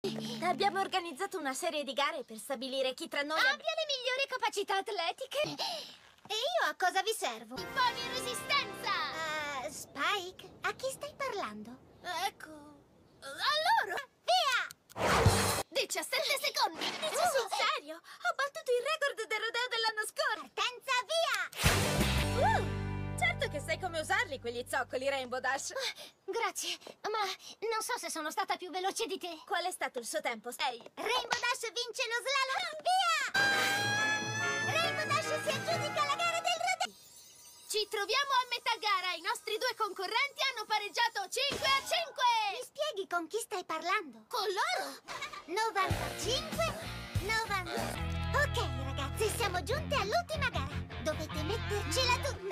Abbiamo organizzato una serie di gare per stabilire chi tra noi abbia le migliori capacità atletiche. E io a cosa vi servo? I pony in resistenza! Spike, a chi stai parlando? Ecco. Allora! Via! 17 secondi! Dici sul serio? Ho battuto il record del rodeo dell'anno scorso! Partenza, via! Certo che sai come usarli quegli zoccoli, Rainbow Dash! Grazie, ma non so se sono stata più veloce di te. Qual è stato il suo tempo? Rainbow Dash vince lo slalom! Via! Rainbow Dash si aggiudica la gara del rodeo! Ci troviamo a metà gara. I nostri due concorrenti hanno pareggiato 5 a 5. Mi spieghi con chi stai parlando? Con loro? 95, 90. Ok, ragazzi, siamo giunte all'ultima gara. Dovete mettercela tutta.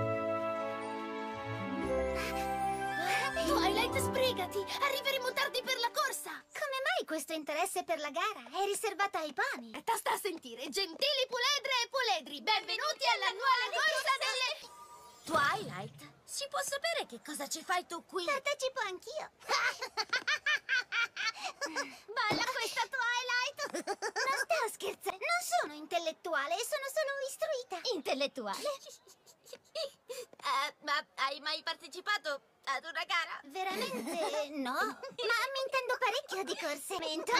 Twilight, sbrigati! Arriveremo tardi per la corsa! Come mai questo interesse per la gara? È riservata ai pony. Sta a sentire, gentili puledre e puledri, benvenuti all'annuale corsa delle... Twilight, si può sapere che cosa ci fai tu qui? Partecipo anch'io. Balla questa, Twilight! Non sto scherzando. Non sono intellettuale, sono solo istruita. Intellettuale? Ma hai mai partecipato ad una gara? Veramente no. Ma mi intendo parecchio di corse.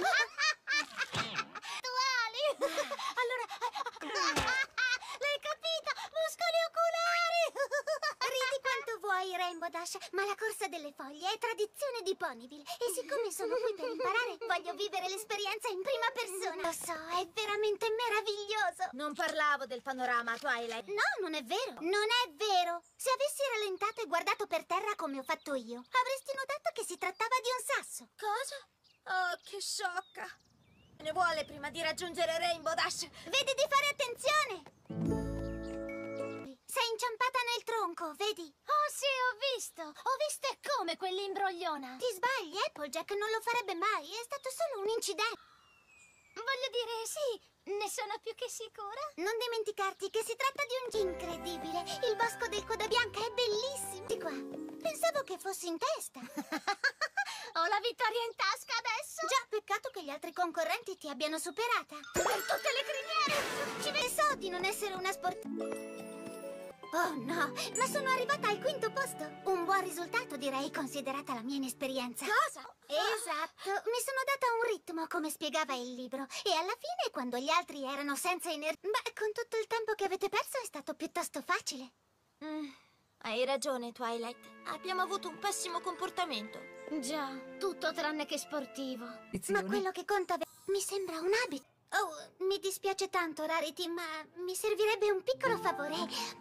Attuali! Allora... L'hai capita? Muscoli oculari! Ridi quanto vuoi, Rainbow Dash, ma la corsa delle foglie è tradizione di Ponyville. E siccome sono qui per imparare, voglio vivere l'esperienza in prima persona. Lo so, è veramente meraviglioso. Non parlavo del panorama, Twilight. No, non è vero. Non è vero. Se avessi rallentato e guardato per terra come ho fatto io, avresti notato che si trattava di un sasso. Cosa? Oh, che sciocca! Ne vuole prima di raggiungere Rainbow Dash? Vedi di fare attenzione! Sei inciampata nel tronco, vedi? Oh sì, ho visto! Ho visto e come quell'imbrogliona! Ti sbagli, Applejack non lo farebbe mai. È stato solo un incidente. Voglio dire, sì, ne sono più che sicura. Non dimenticarti che si tratta di un gin incredibile. Il bosco del Coda Bianca è bellissimo. Di qua. Pensavo che fossi in testa. Ho la vittoria in tasca adesso! Già, peccato che gli altri concorrenti ti abbiano superata. Per tutte le criniere! Ci so di non essere una Oh no, ma sono arrivata al quinto posto. Un buon risultato, direi, considerata la mia inesperienza. Cosa? Esatto, mi sono data un ritmo, come spiegava il libro. E alla fine, quando gli altri erano senza energia... Beh, con tutto il tempo che avete perso è stato piuttosto facile. Hai ragione, Twilight. Abbiamo avuto un pessimo comportamento. Già, tutto tranne che sportivo. Ma quello che conta mi sembra un abito. Oh, mi dispiace tanto, Rarity, ma mi servirebbe un piccolo favore.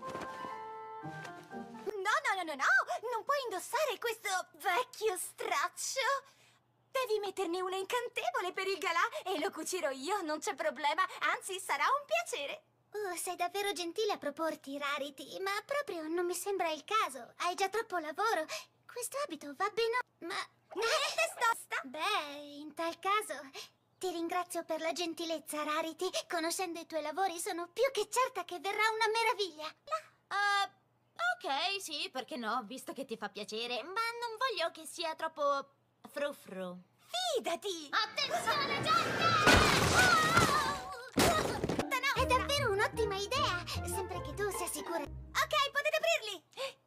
No, non puoi indossare questo vecchio straccio. Devi metterne una incantevole per il galà e lo cucirò io, non c'è problema, anzi sarà un piacere. Oh, sei davvero gentile a proporti, Rarity, ma proprio non mi sembra il caso. Hai già troppo lavoro. Questo abito va bene, ma... Niente stosta. Beh, in tal caso... Ti ringrazio per la gentilezza, Rarity. Conoscendo i tuoi lavori sono più che certa che verrà una meraviglia. Ok, sì, perché no, visto che ti fa piacere. Ma non voglio che sia troppo... frufru. Fidati! Attenzione, gente! È davvero un'ottima idea, sempre che tu sia sicura. Ok, potete aprirli!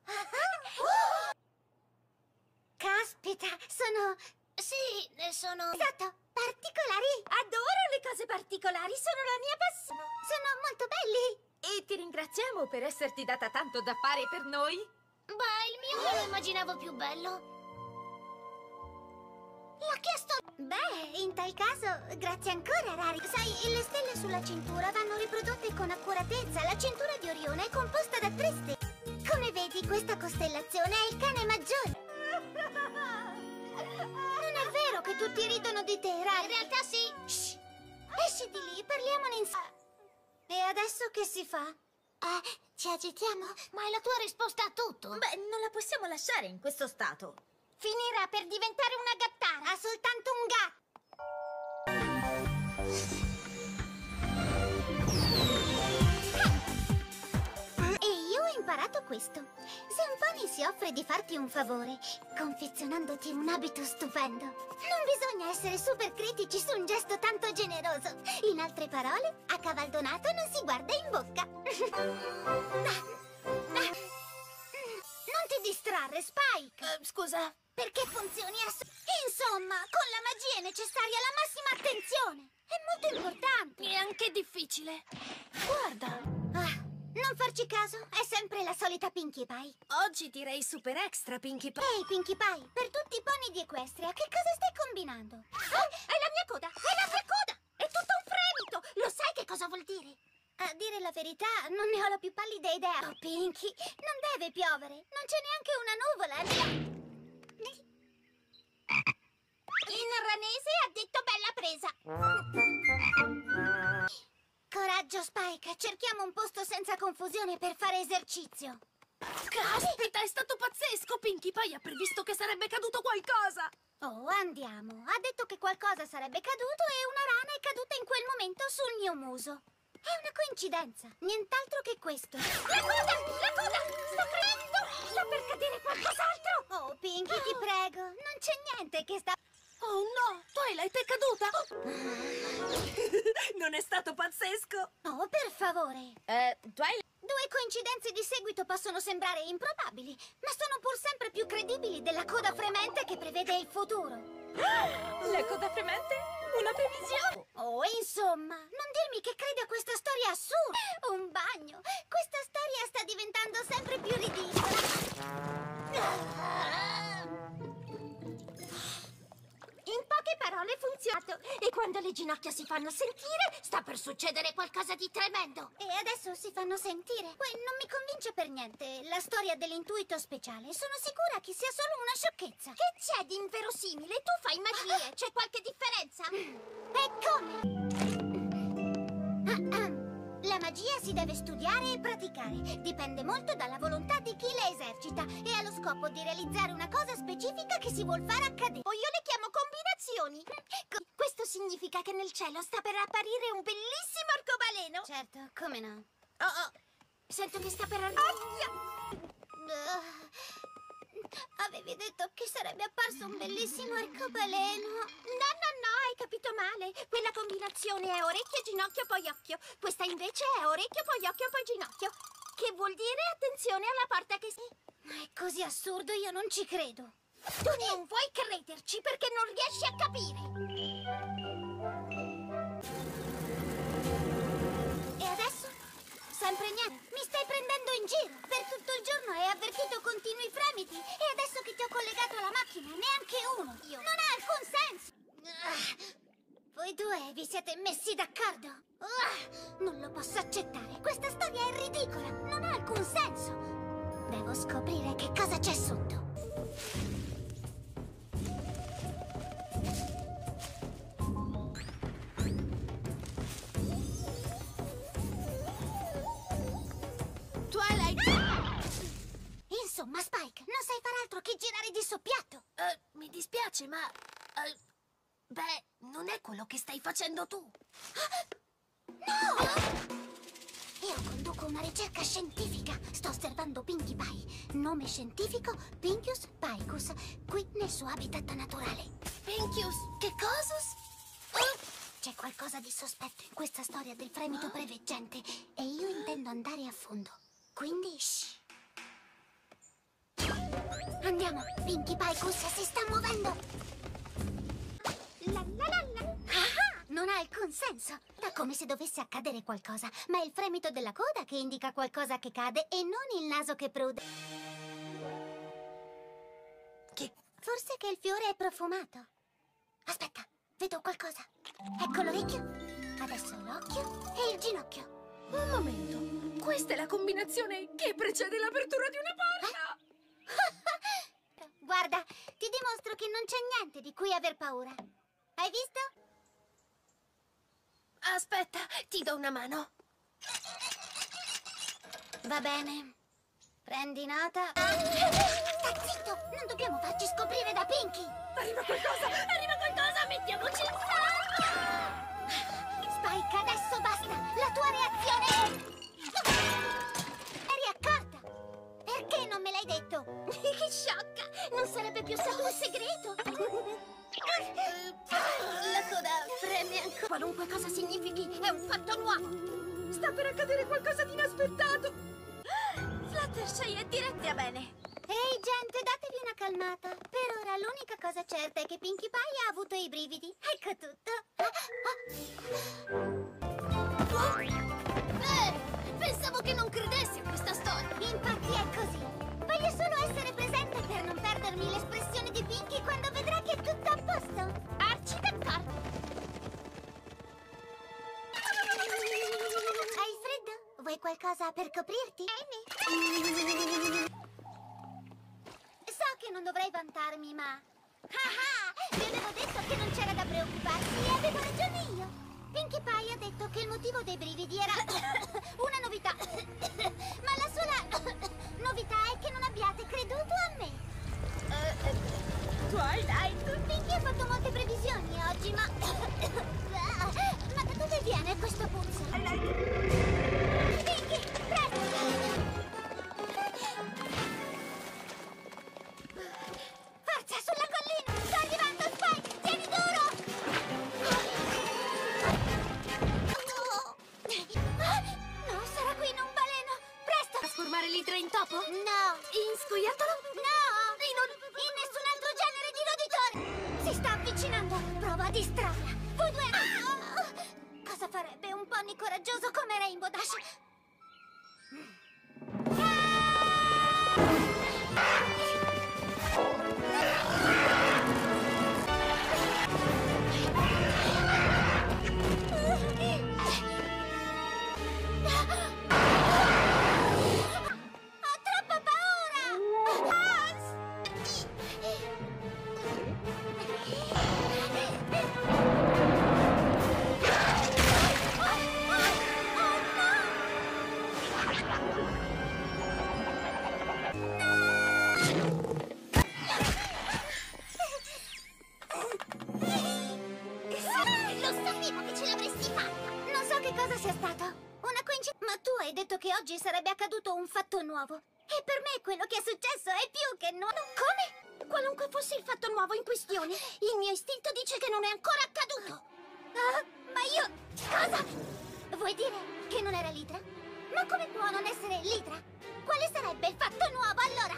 Caspita, sono... Sì, sono... Esatto, particolari. Adoro le cose particolari, sono la mia passione. Sono molto belli. E ti ringraziamo per esserti data tanto da fare per noi. Beh, il mio me lo immaginavo più bello. L'ha chiesto... Beh, in tal caso, grazie ancora, Rari. Sai, le stelle sulla cintura vanno riprodotte con accuratezza. La cintura di Orione è composta da 3 stelle. Come vedi, questa costellazione è il cane maggiore. Non è vero che tutti ridono di te, Rari. In realtà sì. Shh. Esci di lì, parliamone insieme. E adesso che si fa? Ci agitiamo? Ma è la tua risposta a tutto. Beh, non la possiamo lasciare in questo stato. Finirà per diventare una gattara. Ha soltanto un gatto. E io ho imparato imparato questo. Se un pony si offre di farti un favore, confezionandoti un abito stupendo, non bisogna essere super critici su un gesto tanto generoso. In altre parole, a cavaldonato non si guarda in bocca. Non ti distrarre, Spike! Scusa. Perché funzioni Insomma, con la magia è necessaria la massima attenzione. È molto importante. È anche difficile. Guarda. Non farci caso, è sempre la solita Pinkie Pie. Oggi direi super extra, Pinkie Pie. Ehi, Pinkie Pie, per tutti i pony di Equestria, che cosa stai combinando? È la mia coda! È la mia coda! È tutto un fremito! Lo sai che cosa vuol dire? A dire la verità, non ne ho la più pallida idea. Oh, Pinkie, non deve piovere. Non c'è neanche una nuvola. In ranese ha detto bella presa. Coraggio, Spike. Cerchiamo un posto senza confusione per fare esercizio. Caspita, è stato pazzesco! Pinkie Pie ha previsto che sarebbe caduto qualcosa! Oh, andiamo. Ha detto che qualcosa sarebbe caduto e una rana è caduta in quel momento sul mio muso. È una coincidenza, nient'altro che questo. La coda! La coda! Sta cadendo! Sta per cadere qualcos'altro! Oh, Pinkie, ti prego, non c'è niente che sta... Oh no! Twilight è caduta! Non è stato pazzesco? Oh, per favore. Twilight... Due coincidenze di seguito possono sembrare improbabili, ma sono pur sempre più credibili della coda fremente che prevede il futuro. La coda fremente? Una previsione? Oh, insomma, non dirmi che credi a questa storia assurda. Un bagno. Questa storia sta diventando sempre più ridicola. In poche parole, è funzionato. E quando le ginocchia si fanno sentire, sta per succedere qualcosa di tremendo. E adesso si fanno sentire. Non mi convince per niente la storia dell'intuito speciale. Sono sicura che sia solo una sciocchezza. Che c'è di inverosimile? Tu fai magie. C'è qualche differenza? E come? La magia si deve studiare e praticare. Dipende molto dalla volontà di chi la esercita e ha lo scopo di realizzare una cosa specifica che si vuol far accadere. O io le chiamo combinazioni. Questo significa che nel cielo sta per apparire un bellissimo arcobaleno. Certo, come no? Oh, sento che sta per Avevi detto che sarebbe apparso un bellissimo arcobaleno. No, hai capito male. Quella combinazione è orecchio, ginocchio, poi occhio. Questa invece è orecchio, poi occhio, poi ginocchio. Che vuol dire attenzione alla porta che si... Ma è così assurdo, io non ci credo. Tu non vuoi crederci perché non riesci a capire. E adesso? Sempre niente. Mi stai prendendo in giro. Per tutto il giorno hai avvertito continui fremiti. E adesso che ti ho collegato alla macchina, neanche uno. Non ha alcun senso. Voi due vi siete messi d'accordo? Non lo posso accettare. Questa storia è ridicola. Non ha alcun senso. Devo scoprire che cosa c'è sotto. Twilight! Insomma, Spike, non sai far altro che girare di soppiatto. Mi dispiace, ma... beh, non è quello che stai facendo tu. No! Io conduco una ricerca scientifica. Sto osservando Pinkie Pie. Nome scientifico Pinkius Picus, qui nel suo habitat naturale. Pinkius, che cosa? C'è qualcosa di sospetto in questa storia del fremito preveggente e io intendo andare a fondo. Quindi, shh. Andiamo, Pinkie Picus si sta muovendo. Non ha alcun senso. È come se dovesse accadere qualcosa, ma è il fremito della coda che indica qualcosa che cade e non il naso che prude. Forse che il fiore è profumato. Aspetta, vedo qualcosa. Ecco l'orecchio, adesso l'occhio e il ginocchio. Un momento. Questa è la combinazione che precede l'apertura di una porta. Guarda, ti dimostro che non c'è niente di cui aver paura. Hai visto? Aspetta, ti do una mano. Va bene. Prendi nota. Stai zitto! Non dobbiamo farci scoprire da Pinkie! Arriva qualcosa! Arriva qualcosa! Mettiamoci in salvo! Spike, adesso basta! La tua reazione è... Eri accorta! Qualunque cosa significhi, è un fatto nuovo. Sta per accadere qualcosa di inaspettato. Fluttershy è diretti a bene. Ehi, gente, datevi una calmata. Per ora l'unica cosa certa è che Pinkie Pie ha avuto i brividi. Ecco tutto. Pensavo che non credessi a questa storia. Infatti è così. Voglio solo essere presente per non perdermi l'espressione di Pinkie quando vedrà che è tutto a posto. Arci d'accordo. Hai freddo? Vuoi qualcosa per coprirti? So che non dovrei vantarmi, ma... Ah, vi avevo detto che non c'era da preoccuparsi e avevo ragione io. Pinkie Pie ha detto che il motivo dei brividi era una novità. Ma la sola novità è che non abbiate creduto a me. Twilight. Pinkie ha fatto molte previsioni oggi, ma... Ma da dove viene questo puzzo? Pinkie, presto! Forza, sulla collina! Sto arrivando, Spike! Tieni duro! No, sarà qui in un baleno! Presto! Trasformare l'idra in topo? No! In scoiattolo? No! In nessun altro genere di roditore! Si sta avvicinando! Prova a distrarla! Voi due... Cosa farebbe un pony coraggioso come Rainbow Dash? Ho troppa paura! Lo sapevo che ce l'avresti fatta! Non so che cosa sia stato. Una coincidenza. Ma tu hai detto che oggi sarebbe accaduto un fatto nuovo. E per me quello che è successo è più che nuovo. Come? Qualunque fosse il fatto nuovo in questione, il mio istinto dice che non è ancora accaduto. Ah, ma io... Cosa? Vuoi dire che non era l'idra? Ma come può non essere l'idra? Quale sarebbe il fatto nuovo allora?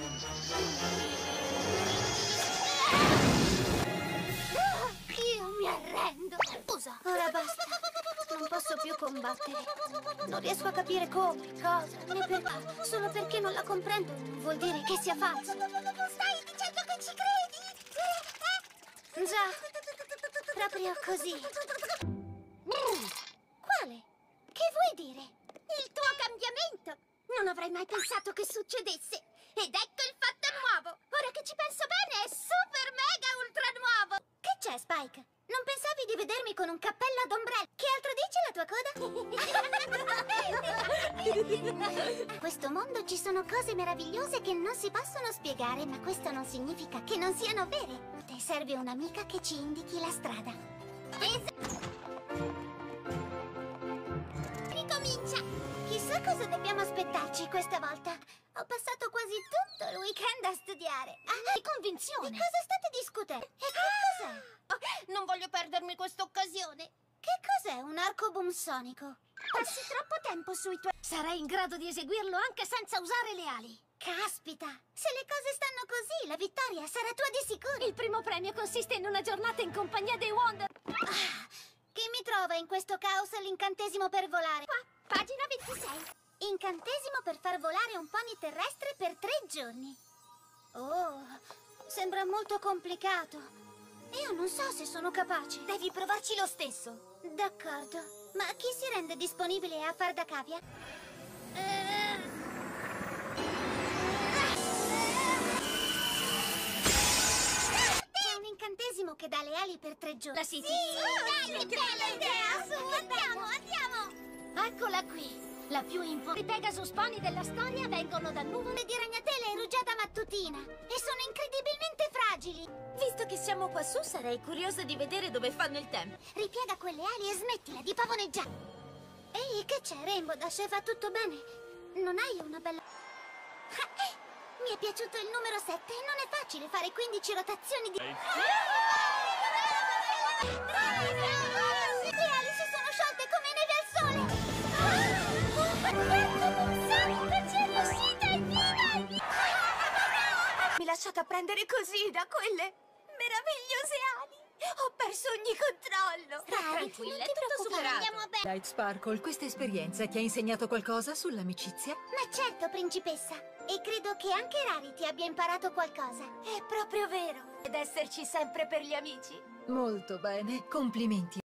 Io mi arrendo. Scusa. Ora basta. Non posso più combattere. Non riesco a capire come, cosa, né perché. Solo perché non la comprendo non vuol dire che sia falso. Stai dicendo che ci credi? Già, proprio così. Quale? Che vuoi dire? Il tuo cambiamento! Non avrei mai pensato che succedesse! Ed ecco il fatto nuovo! Ora che ci penso bene, è super mega ultra nuovo! Che c'è, Spike? Non pensavi di vedermi con un cappello ad ombrello? Che altro dice la tua coda? A questo mondo ci sono cose meravigliose che non si possono spiegare, ma questo non significa che non siano vere. Ti serve un'amica che ci indichi la strada. Ricomincia! Chissà cosa dobbiamo aspettarci questa volta. Ho passato quasi tutto il weekend a studiare. Di convinzione! Di cosa state discutendo? E che cos'è? Non voglio perdermi questa occasione! Che cos'è un arcoboom sonico? Passi troppo tempo sui tuoi... Sarai in grado di eseguirlo anche senza usare le ali! Caspita! Se le cose stanno così, la vittoria sarà tua di sicuro! Il primo premio consiste in una giornata in compagnia dei Wonder... Chi mi trova in questo caos l'incantesimo per volare? Qua, pagina 26. Incantesimo per far volare un pony terrestre per 3 giorni. Oh, sembra molto complicato. Io non so se sono capace. Devi provarci lo stesso. D'accordo. Ma chi si rende disponibile a far da cavia? C'è un incantesimo che dà le ali per 3 giorni. La City. Dai, che bella idea! Su, andiamo! Eccola qui. La più importante. I Pegasus Pony della storia vengono da nuvole Di ragnatela e rugiada mattutina. E sono incredibilmente fragili. Visto che siamo qua su, sarei curiosa di vedere dove fanno il tempo. Ripiega quelle ali e smettila di pavoneggiare. Ehi, che c'è, Rainbow Dash? Va tutto bene? Non hai una bella... Mi è piaciuto il numero 7. Non è facile fare 15 rotazioni di... Ci è riuscita, evviva! Mi lasciate prendere così da quelle meravigliose ali. Ho perso ogni controllo. Tranquilla, è tutto superato. Andiamo bene. Light Sparkle, questa esperienza ti ha insegnato qualcosa sull'amicizia? Ma certo, principessa. E credo che anche Rarity abbia imparato qualcosa. È proprio vero. Ed esserci sempre per gli amici. Molto bene, complimenti.